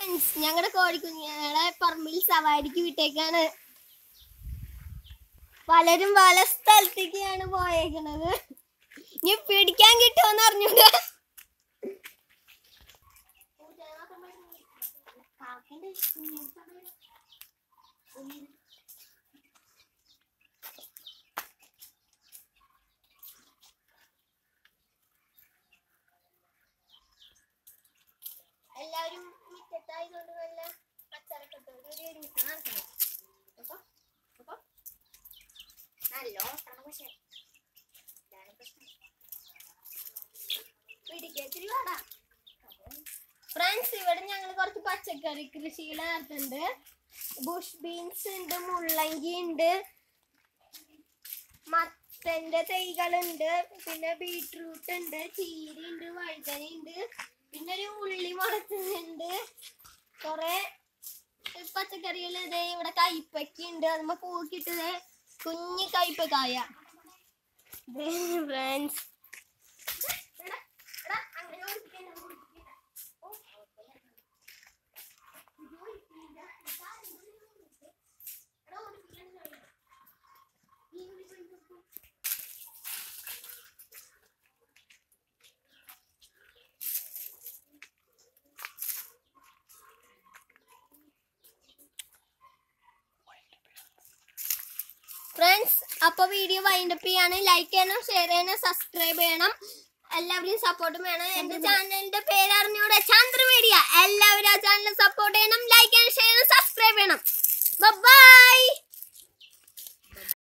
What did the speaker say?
Friends, ഞങ്ങളുടെ കോഴിക്കുഞ്ഞുങ്ങളെ പറമ്പിൽ സവാരിക്ക് വിട്ടേക്കാണ്. പലരും പല സ്ഥലത്തേക്കാണ് പോയേക്കണത്. ഇനി പിടിക്കാൻ കിട്ടുമെന്ന് അറിഞ്ഞൂടാ. എല്ലാവരും മിറ്റത്തായതുകൊണ്ട് നല്ല പച്ചറക്കട്ടോ നല്ലോ പിടിക്കത്തിരി വേടാ. ഫ്രണ്ട്സ്, ഇവിടെ ഞങ്ങൾ കുറച്ച് പച്ചക്കറി കൃഷികൾ നടത്തുന്നുണ്ട്. ബുഷ് ബീൻസ് ഉണ്ട്, മുള്ളങ്കി ഉണ്ട്, മത്തന്റെ തൈകളുണ്ട്, പിന്നെ ബീട്രൂട്ട് ഉണ്ട്, ചീര ഉണ്ട്, വഴുതന ഉണ്ട്, പിന്നെ ഒരു ഉള്ളി മുളച്ചുണ്ട്. കൊറേ പച്ചക്കറികൾ. ഇതേ ഇവിടെ കയ്പക്ക ഉണ്ട്, അതുമ്പോ പൂക്കിട്ടത് കുഞ്ഞി കയ്പക്കായ. ഫ്രണ്ട്സ്, അപ്പൊ വീഡിയോ വൈൻഡപ്പ് ചെയ്യാണ്. ലൈക്ക് ചെയ്യണം, ഷെയർ ചെയ്യണം, സബ്സ്ക്രൈബ് ചെയ്യണം. എല്ലാവരും സപ്പോർട്ടും വേണം. എന്റെ ചാനലിന്റെ പേര് അറിഞ്ഞൂടെ, ചന്ദ്ര മീഡിയ. എല്ലാവരും ആ ചാനൽ സപ്പോർട്ട് ചെയ്യണം, ലൈക്ക് ചെയ്യണം, ഷെയർ ചെയ്യണം, സബ്സ്ക്രൈബ് ചെയ്യണം. ബൈ.